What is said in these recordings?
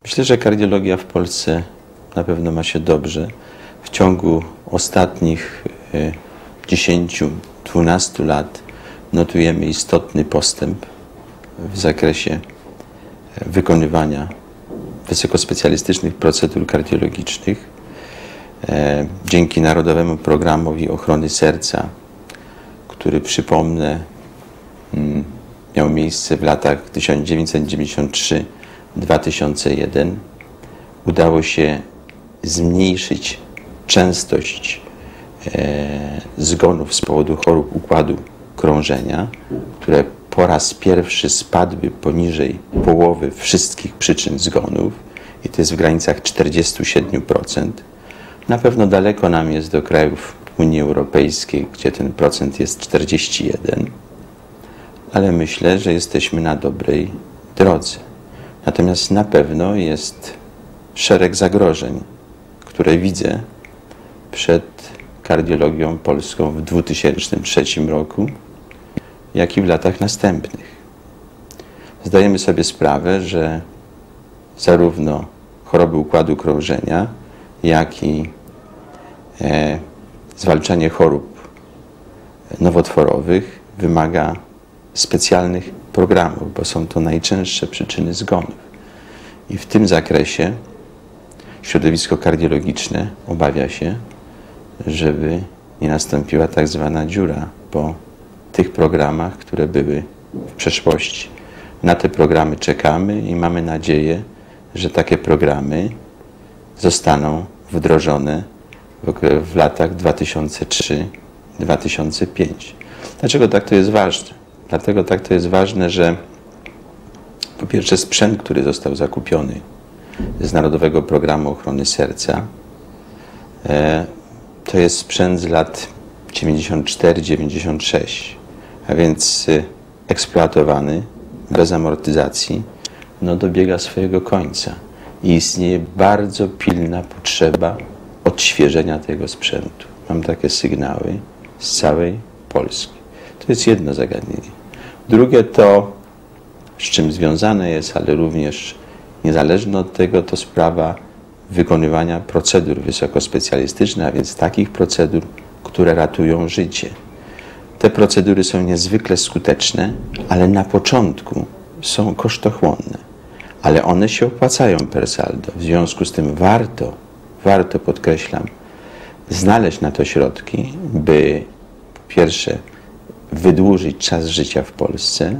Myślę, że kardiologia w Polsce na pewno ma się dobrze. W ciągu ostatnich 10-12 lat notujemy istotny postęp w zakresie wykonywania wysokospecjalistycznych procedur kardiologicznych. Dzięki Narodowemu Programowi Ochrony Serca, który, przypomnę, miał miejsce w latach 1993-2001, udało się zmniejszyć częstość zgonów z powodu chorób układu krążenia, które po raz pierwszy spadły poniżej połowy wszystkich przyczyn zgonów, i to jest w granicach 47%. Na pewno daleko nam jest do krajów Unii Europejskiej, gdzie ten procent jest 41%, ale myślę, że jesteśmy na dobrej drodze. Natomiast na pewno jest szereg zagrożeń, które widzę przed kardiologią polską w 2003 roku, jak i w latach następnych. Zdajemy sobie sprawę, że zarówno choroby układu krążenia, jak i zwalczanie chorób nowotworowych wymaga specjalnych programów, bo są to najczęstsze przyczyny zgonów. I w tym zakresie środowisko kardiologiczne obawia się, żeby nie nastąpiła tak zwana dziura po tych programach, które były w przeszłości. Na te programy czekamy i mamy nadzieję, że takie programy zostaną wdrożone w latach 2003-2005. Dlaczego tak to jest ważne? Dlatego tak to jest ważne, że po pierwsze sprzęt, który został zakupiony z Narodowego Programu Ochrony Serca, to jest sprzęt z lat 94-96, a więc eksploatowany, bez amortyzacji, dobiega swojego końca i istnieje bardzo pilna potrzeba odświeżenia tego sprzętu. Mam takie sygnały z całej Polski. To jest jedno zagadnienie. Drugie to, z czym związane jest, ale również niezależne od tego, to sprawa wykonywania procedur wysokospecjalistycznych, a więc takich procedur, które ratują życie. Te procedury są niezwykle skuteczne, ale na początku są kosztochłonne, ale one się opłacają per saldo. W związku z tym warto, podkreślam, znaleźć na to środki, by po pierwsze wydłużyć czas życia w Polsce,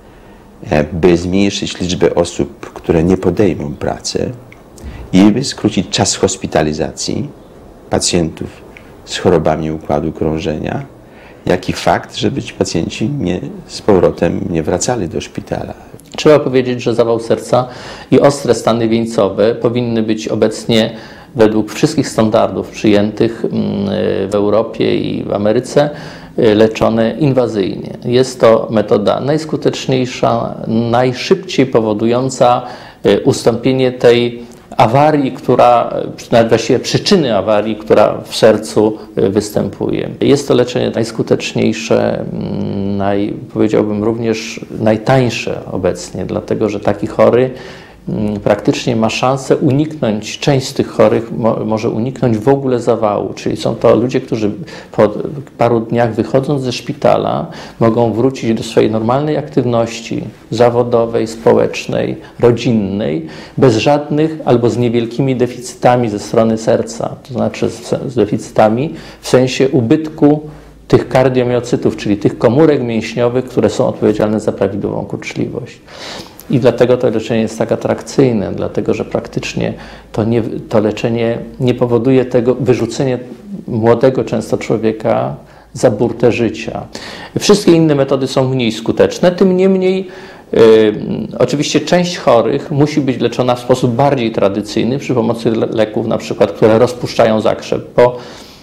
by zmniejszyć liczbę osób, które nie podejmą pracy i by skrócić czas hospitalizacji pacjentów z chorobami układu krążenia, jak i fakt, żeby ci pacjenci z powrotem nie wracali do szpitala. Trzeba powiedzieć, że zawał serca i ostre stany wieńcowe powinny być obecnie według wszystkich standardów przyjętych w Europie i w Ameryce leczone inwazyjnie. Jest to metoda najskuteczniejsza, najszybciej powodująca ustąpienie tej awarii, nawet właściwie przyczyny awarii, która w sercu występuje. Jest to leczenie najskuteczniejsze, powiedziałbym również najtańsze obecnie, dlatego że taki chory praktycznie ma szansę uniknąć, część z tych chorych może uniknąć w ogóle zawału, czyli są to ludzie, którzy po paru dniach wychodząc ze szpitala mogą wrócić do swojej normalnej aktywności zawodowej, społecznej, rodzinnej, bez żadnych albo z niewielkimi deficytami ze strony serca, to znaczy z deficytami w sensie ubytku tych kardiomiоcytów, czyli tych komórek mięśniowych, które są odpowiedzialne za prawidłową kurczliwość. I dlatego to leczenie jest tak atrakcyjne, dlatego że praktycznie to leczenie nie powoduje tego wyrzucenia młodego często człowieka za burtę życia. Wszystkie inne metody są mniej skuteczne, tym niemniej oczywiście część chorych musi być leczona w sposób bardziej tradycyjny przy pomocy leków, na przykład, które rozpuszczają zakrzep, bo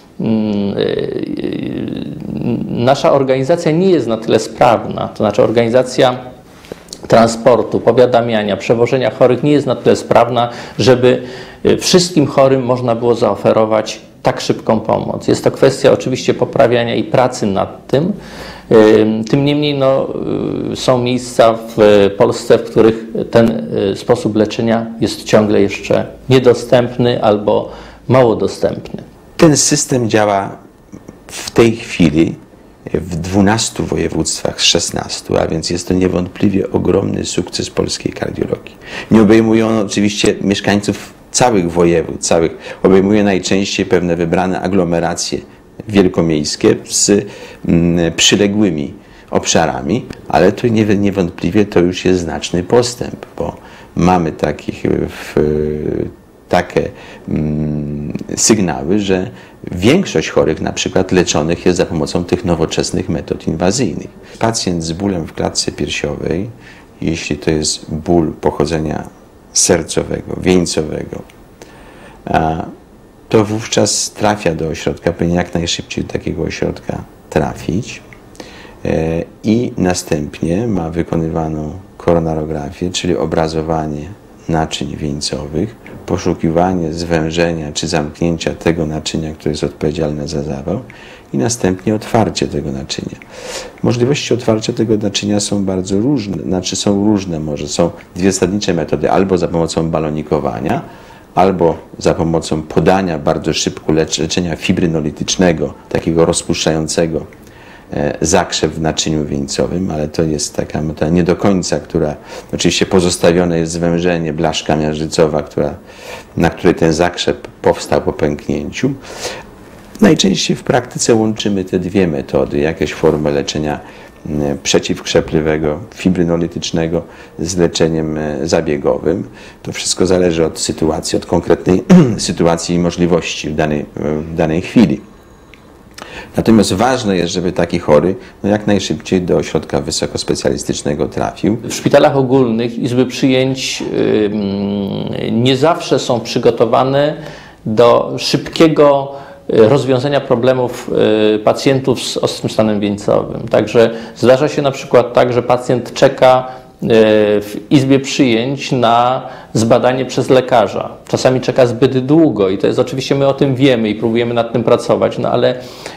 nasza organizacja nie jest na tyle sprawna, to znaczy organizacja transportu, powiadamiania, przewożenia chorych nie jest na tyle sprawna, żeby wszystkim chorym można było zaoferować tak szybką pomoc. Jest to kwestia oczywiście poprawiania i pracy nad tym. Tym niemniej są miejsca w Polsce, w których ten sposób leczenia jest ciągle jeszcze niedostępny albo mało dostępny. Ten system działa w tej chwili w 12 województwach z 16, a więc jest to niewątpliwie ogromny sukces polskiej kardiologii. Nie obejmuje on oczywiście mieszkańców całych województw, obejmuje najczęściej pewne wybrane aglomeracje wielkomiejskie z przyległymi obszarami, ale to niewątpliwie to już jest znaczny postęp, bo mamy takie sygnały, że większość chorych na przykład leczonych jest za pomocą tych nowoczesnych metod inwazyjnych. Pacjent z bólem w klatce piersiowej, jeśli to jest ból pochodzenia sercowego, wieńcowego, to wówczas trafia do ośrodka, powinien jak najszybciej do takiego ośrodka trafić i następnie ma wykonywaną koronarografię, czyli obrazowanie naczyń wieńcowych, poszukiwanie zwężenia czy zamknięcia tego naczynia, które jest odpowiedzialne za zawał i następnie otwarcie tego naczynia. Możliwości otwarcia tego naczynia są bardzo różne, są dwie zasadnicze metody, albo za pomocą balonikowania, albo za pomocą podania bardzo szybko leczenia fibrynolitycznego, takiego rozpuszczającego zakrzew w naczyniu wieńcowym, ale to jest taka metoda nie do końca, która oczywiście pozostawione jest zwężenie, blaszka miażdżycowa, na której ten zakrzew powstał po pęknięciu. Najczęściej w praktyce łączymy te dwie metody, jakieś formy leczenia przeciwkrzepliwego, fibrynolitycznego z leczeniem zabiegowym. To wszystko zależy od sytuacji, od konkretnej sytuacji i możliwości w danej chwili. Natomiast ważne jest, żeby taki chory jak najszybciej do ośrodka wysokospecjalistycznego trafił. W szpitalach ogólnych izby przyjęć nie zawsze są przygotowane do szybkiego rozwiązania problemów pacjentów z ostrym stanem wieńcowym. Także zdarza się na przykład tak, że pacjent czeka w izbie przyjęć na zbadanie przez lekarza. Czasami czeka zbyt długo i to jest oczywiście, my o tym wiemy i próbujemy nad tym pracować, ale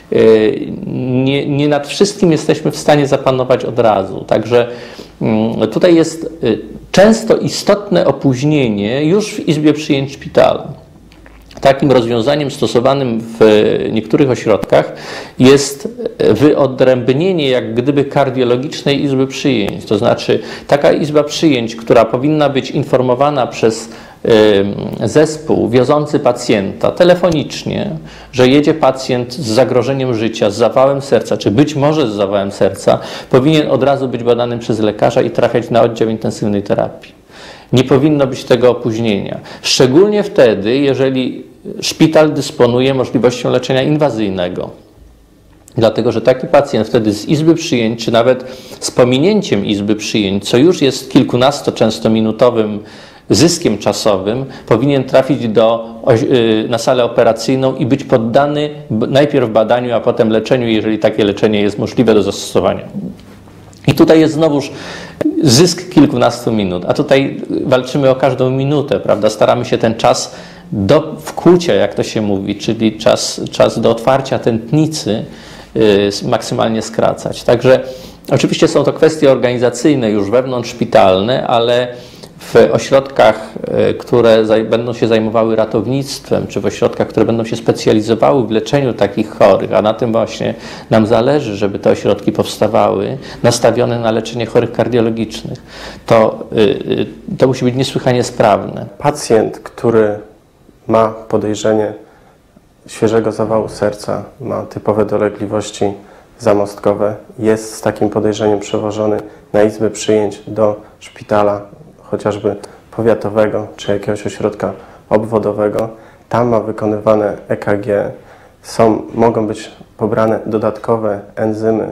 nie nad wszystkim jesteśmy w stanie zapanować od razu. Także tutaj jest często istotne opóźnienie już w izbie przyjęć szpitala. Takim rozwiązaniem stosowanym w niektórych ośrodkach jest wyodrębnienie jak gdyby kardiologicznej izby przyjęć. To znaczy taka izba przyjęć, która powinna być informowana przez zespół wiozący pacjenta telefonicznie, że jedzie pacjent z zagrożeniem życia, z zawałem serca, czy być może z zawałem serca, powinien od razu być badany przez lekarza i trafiać na oddział intensywnej terapii. Nie powinno być tego opóźnienia. Szczególnie wtedy, jeżeli szpital dysponuje możliwością leczenia inwazyjnego. Dlatego, że taki pacjent wtedy z izby przyjęć, czy nawet z pominięciem izby przyjęć, co już jest kilkunasto-często minutowym zyskiem czasowym, powinien trafić na salę operacyjną i być poddany najpierw badaniu, a potem leczeniu, jeżeli takie leczenie jest możliwe do zastosowania. I tutaj jest znowuż zysk kilkunastu minut, a tutaj walczymy o każdą minutę, prawda? Staramy się ten czas do wkłucia, jak to się mówi, czyli czas do otwarcia tętnicy maksymalnie skracać. Także oczywiście są to kwestie organizacyjne już wewnątrzszpitalne, ale w ośrodkach, które będą się zajmowały ratownictwem, czy w ośrodkach, które będą się specjalizowały w leczeniu takich chorych, a na tym właśnie nam zależy, żeby te ośrodki powstawały, nastawione na leczenie chorych kardiologicznych, to musi być niesłychanie sprawne. Pacjent, który ma podejrzenie świeżego zawału serca, ma typowe dolegliwości zamostkowe, jest z takim podejrzeniem przewożony na izbę przyjęć do szpitala, chociażby powiatowego, czy jakiegoś ośrodka obwodowego. Tam ma wykonywane EKG, mogą być pobrane dodatkowe enzymy,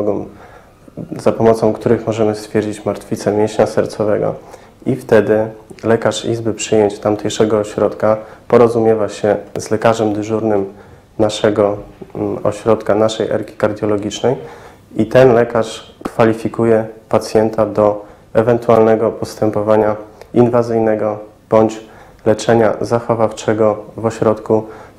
za pomocą których możemy stwierdzić martwicę mięśnia sercowego i wtedy lekarz izby przyjęć tamtejszego ośrodka porozumiewa się z lekarzem dyżurnym naszego ośrodka, naszej erki kardiologicznej i ten lekarz kwalifikuje pacjenta do ewentualnego postępowania inwazyjnego bądź leczenia zachowawczego w ośrodku, w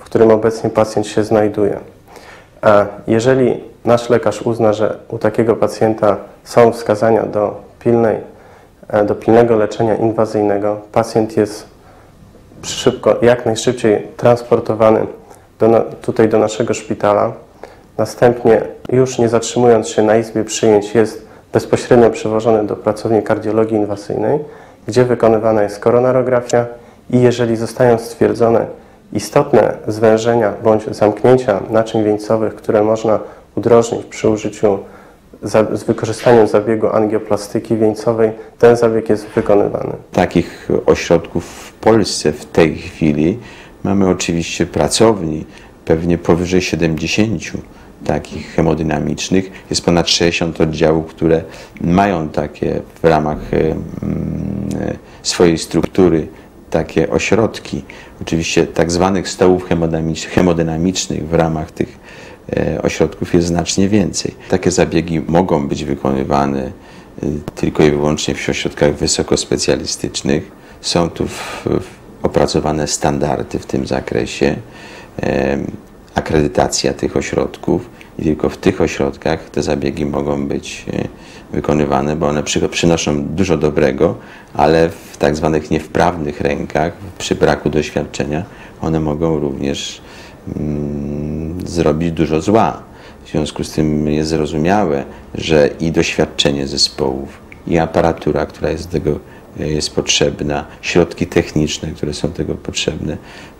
którym obecnie pacjent się znajduje. A jeżeli nasz lekarz uzna, że u takiego pacjenta są wskazania do pilnego leczenia inwazyjnego, pacjent jest jak najszybciej transportowany tutaj do naszego szpitala. Następnie, już nie zatrzymując się na izbie przyjęć, jest bezpośrednio przewożony do pracowni kardiologii inwazyjnej, gdzie wykonywana jest koronarografia i jeżeli zostają stwierdzone istotne zwężenia bądź zamknięcia naczyń wieńcowych, które można udrożnić przy użyciu z wykorzystaniem zabiegu angioplastyki wieńcowej, ten zabieg jest wykonywany. Takich ośrodków w Polsce w tej chwili mamy oczywiście pracowni, pewnie powyżej 70 takich hemodynamicznych. Jest ponad 60 oddziałów, które mają takie w ramach swojej struktury takie ośrodki. Oczywiście tak zwanych stołów hemodynamicznych w ramach tych ośrodków jest znacznie więcej. Takie zabiegi mogą być wykonywane tylko i wyłącznie w ośrodkach wysokospecjalistycznych. Są tu opracowane standardy w tym zakresie, akredytacja tych ośrodków i tylko w tych ośrodkach te zabiegi mogą być wykonywane, bo one przynoszą dużo dobrego, ale w tak zwanych niewprawnych rękach, przy braku doświadczenia, one mogą również zrobić dużo zła. W związku z tym jest zrozumiałe, że i doświadczenie zespołów, i aparatura, która jest do tego jest potrzebna, środki techniczne, które są tego potrzebne,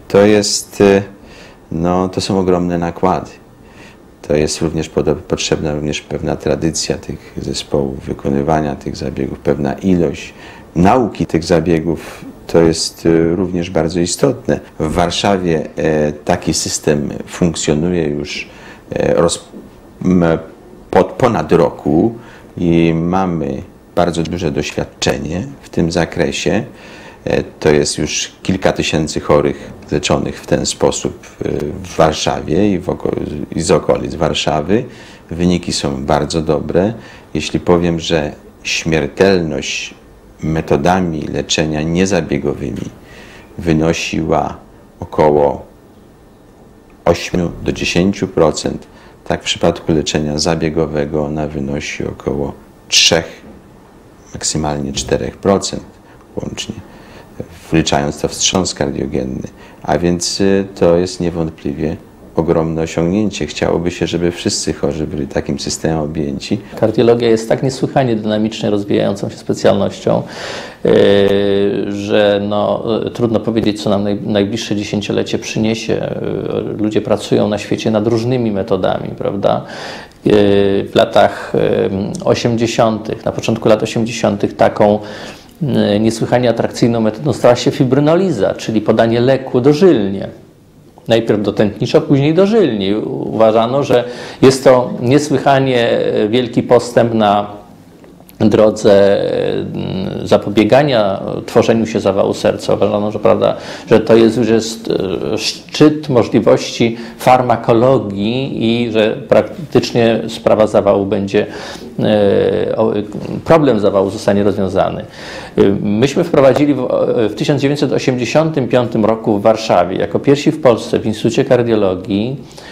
to są ogromne nakłady. To jest również potrzebna również pewna tradycja tych zespołów, wykonywania tych zabiegów, pewna ilość nauki tych zabiegów. To jest również bardzo istotne. W Warszawie taki system funkcjonuje już ponad roku i mamy bardzo duże doświadczenie w tym zakresie. To jest już kilka tysięcy chorych leczonych w ten sposób w Warszawie i z okolic Warszawy. Wyniki są bardzo dobre. Jeśli powiem, że śmiertelność metodami leczenia niezabiegowymi wynosiła około 8 do 10%, tak w przypadku leczenia zabiegowego ona wynosi około 3, maksymalnie 4% łącznie, wliczając to wstrząs kardiogenny. A więc to jest niewątpliwie ogromne osiągnięcie. Chciałoby się, żeby wszyscy chorzy byli takim systemem objęci. Kardiologia jest tak niesłychanie dynamicznie rozwijającą się specjalnością, że trudno powiedzieć, co nam najbliższe dziesięciolecie przyniesie. Ludzie pracują na świecie nad różnymi metodami, prawda? W latach 80., na początku lat 80. taką niesłychanie atrakcyjną metodą stała się fibrynoliza, czyli podanie leku dożylnie. Najpierw do tętnicza, później dożylnie. Uważano, że jest to niesłychanie wielki postęp na drodze zapobiegania tworzeniu się zawału serca. Uważano, że to już jest szczyt możliwości farmakologii i że praktycznie sprawa zawału problem zawału zostanie rozwiązany. Myśmy wprowadzili w 1985 roku w Warszawie, jako pierwsi w Polsce w Instytucie Kardiologii,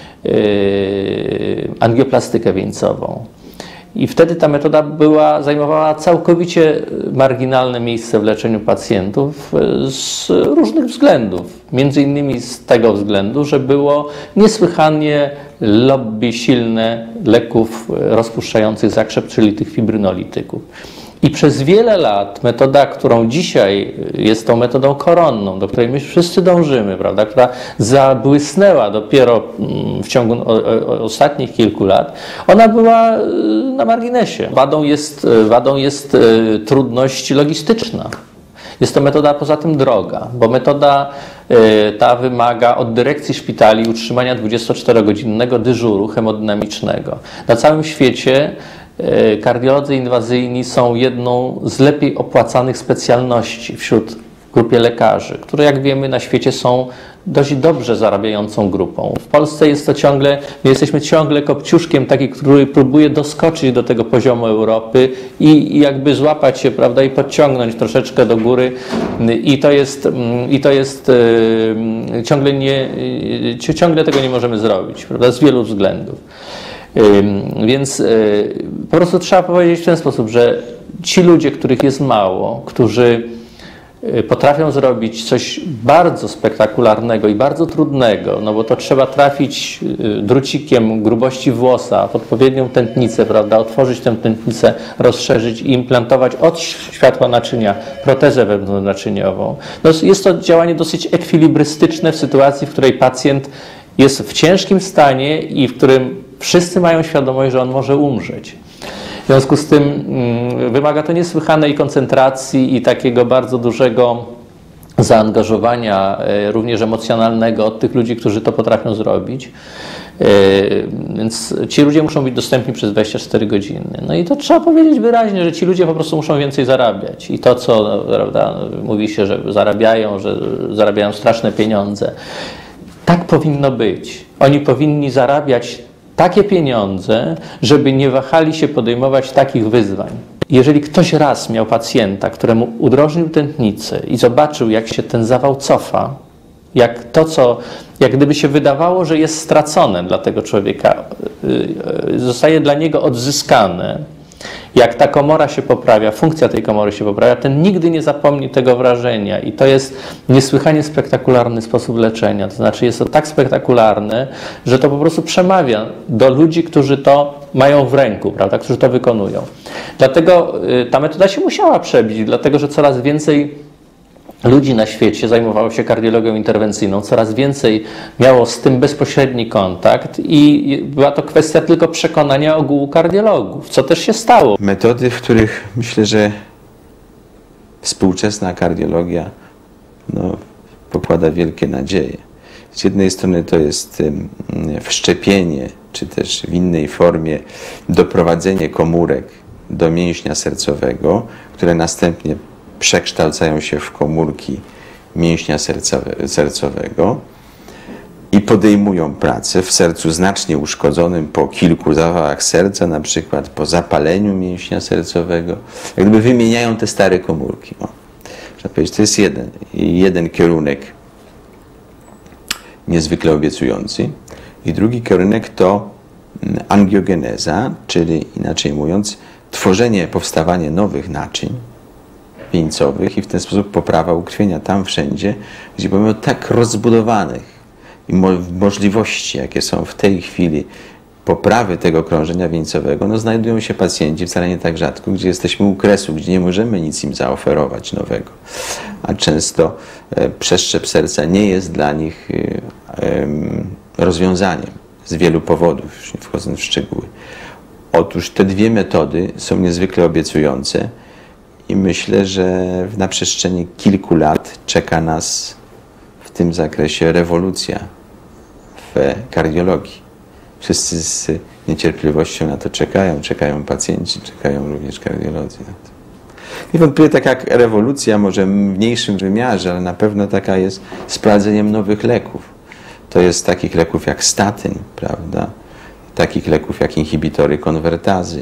angioplastykę wieńcową. I wtedy ta metoda zajmowała całkowicie marginalne miejsce w leczeniu pacjentów z różnych względów. Między innymi z tego względu, że było niesłychanie lobby silne leków rozpuszczających zakrzep, czyli tych fibrynolityków. I przez wiele lat metoda, którą dzisiaj jest tą metodą koronną, do której my wszyscy dążymy, prawda, która zabłysnęła dopiero w ciągu ostatnich kilku lat, ona była na marginesie. Wadą jest trudność logistyczna. Jest to metoda poza tym droga, bo metoda ta wymaga od dyrekcji szpitali utrzymania 24-godzinnego dyżuru hemodynamicznego. Na całym świecie kardiolodzy inwazyjni są jedną z lepiej opłacanych specjalności w grupie lekarzy, które, jak wiemy, na świecie są dość dobrze zarabiającą grupą. W Polsce jest to ciągle, my jesteśmy ciągle kopciuszkiem taki, który próbuje doskoczyć do tego poziomu Europy i jakby złapać się, prawda, i podciągnąć troszeczkę do góry i to jest ciągle tego nie możemy zrobić, prawda, z wielu względów. Więc po prostu trzeba powiedzieć w ten sposób, że ci ludzie, których jest mało, którzy potrafią zrobić coś bardzo spektakularnego i bardzo trudnego, no bo to trzeba trafić drucikiem grubości włosa w odpowiednią tętnicę, prawda, otworzyć tę tętnicę, rozszerzyć i implantować od światła naczynia protezę wewnątrznaczyniową. No jest to działanie dosyć ekwilibrystyczne w sytuacji, w której pacjent jest w ciężkim stanie i w którym wszyscy mają świadomość, że on może umrzeć. W związku z tym wymaga to niesłychanej koncentracji i takiego bardzo dużego zaangażowania, również emocjonalnego od tych ludzi, którzy to potrafią zrobić. Więc ci ludzie muszą być dostępni przez 24 godziny. No i to trzeba powiedzieć wyraźnie, że ci ludzie po prostu muszą więcej zarabiać. I to, co, prawda, mówi się, że zarabiają straszne pieniądze. Tak powinno być. Oni powinni zarabiać takie pieniądze, żeby nie wahali się podejmować takich wyzwań. Jeżeli ktoś raz miał pacjenta, któremu udrożnił tętnicę i zobaczył, jak się ten zawał cofa, jak gdyby się wydawało, że jest stracone dla tego człowieka, zostaje dla niego odzyskane, jak ta komora się poprawia, funkcja tej komory się poprawia, ten nigdy nie zapomni tego wrażenia i to jest niesłychanie spektakularny sposób leczenia. To znaczy jest to tak spektakularne, że to po prostu przemawia do ludzi, którzy to mają w ręku, prawda, którzy to wykonują. Dlatego ta metoda się musiała przebić, dlatego że coraz więcej ludzi na świecie zajmowało się kardiologią interwencyjną, coraz więcej miało z tym bezpośredni kontakt i była to kwestia tylko przekonania ogółu kardiologów, co też się stało. Metody, w których myślę, że współczesna kardiologia pokłada wielkie nadzieje. Z jednej strony to jest wszczepienie, czy też w innej formie doprowadzenie komórek do mięśnia sercowego, które następnie przekształcają się w komórki mięśnia sercowego i podejmują pracę w sercu znacznie uszkodzonym po kilku zawałach serca, na przykład po zapaleniu mięśnia sercowego. Jak gdyby wymieniają te stare komórki. Można powiedzieć, to jest jeden kierunek niezwykle obiecujący. I drugi kierunek to angiogeneza, czyli inaczej mówiąc, powstawanie nowych naczyń wieńcowych i w ten sposób poprawa ukrwienia tam wszędzie, gdzie pomimo tak rozbudowanych i możliwości, jakie są w tej chwili poprawy tego krążenia wieńcowego, znajdują się pacjenci, wcale nie tak rzadko, gdzie jesteśmy u kresu, gdzie nie możemy nic im zaoferować nowego. A często przeszczep serca nie jest dla nich rozwiązaniem z wielu powodów, już nie wchodząc w szczegóły. Otóż te dwie metody są niezwykle obiecujące i myślę, że na przestrzeni kilku lat czeka nas w tym zakresie rewolucja w kardiologii. Wszyscy z niecierpliwością na to czekają pacjenci, czekają również kardiolodzy na to. Niewątpliwie taka rewolucja, może w mniejszym wymiarze, ale na pewno taka jest sprawdzeniem nowych leków. To jest takich leków jak statyn, prawda? Takich leków jak inhibitory konwertazy.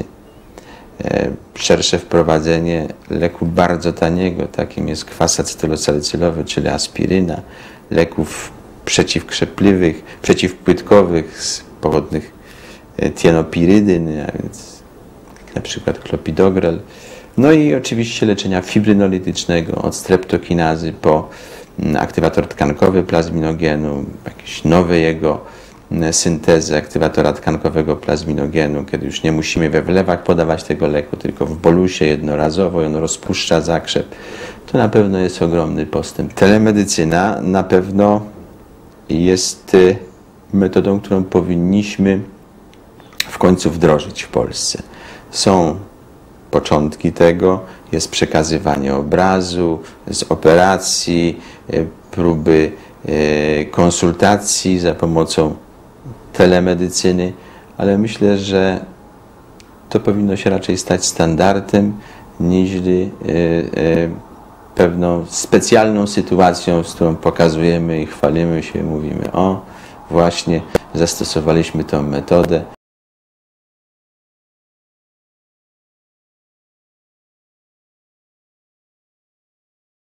Szersze wprowadzenie leku bardzo taniego, takim jest kwas acetylosalicylowy, czyli aspiryna, leków przeciwkrzepliwych, przeciwpłytkowych z pochodnych tienopirydyn, a więc na przykład klopidogrel. No i oczywiście leczenia fibrynolytycznego od streptokinazy po aktywator tkankowy plazminogenu, jakieś nowe jego syntezy aktywatora tkankowego plazminogenu, kiedy już nie musimy we wlewach podawać tego leku, tylko w bolusie jednorazowo i on rozpuszcza zakrzep. To na pewno jest ogromny postęp. Telemedycyna na pewno jest metodą, którą powinniśmy w końcu wdrożyć w Polsce. Są początki tego, jest przekazywanie obrazu z operacji, próby konsultacji za pomocą telemedycyny, ale myślę, że to powinno się raczej stać standardem, niż pewną specjalną sytuacją, z którą pokazujemy i chwalimy się, mówimy: o, właśnie zastosowaliśmy tę metodę